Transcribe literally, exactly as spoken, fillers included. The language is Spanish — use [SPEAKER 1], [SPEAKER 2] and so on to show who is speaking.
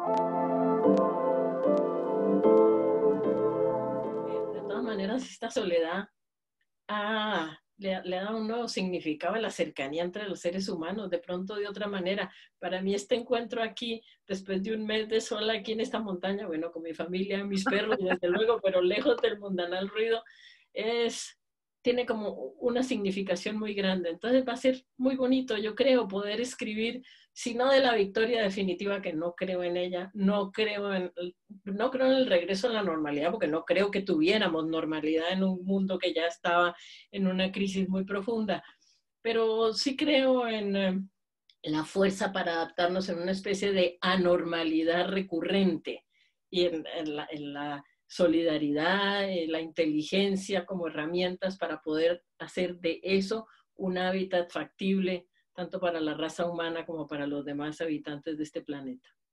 [SPEAKER 1] Eh, De todas maneras, esta soledad ah, le, ha- le da un nuevo significado a la cercanía entre los seres humanos, de pronto de otra manera. Para mí este encuentro aquí, después de un mes de sola aquí en esta montaña, bueno, con mi familia, mis perros, desde luego, pero lejos del mundanal ruido, es, tiene como una significación muy grande. Entonces va a ser muy bonito, yo creo, poder escribir, si no de la victoria definitiva, que no creo en ella, no creo en, no creo en el regreso a la normalidad, porque no creo que tuviéramos normalidad en un mundo que ya estaba en una crisis muy profunda, pero sí creo en eh, la fuerza para adaptarnos en una especie de anormalidad recurrente y en, en, la, en la, solidaridad, en la inteligencia como herramientas para poder hacer de eso un hábitat factible tanto para la raza humana como para los demás habitantes de este planeta.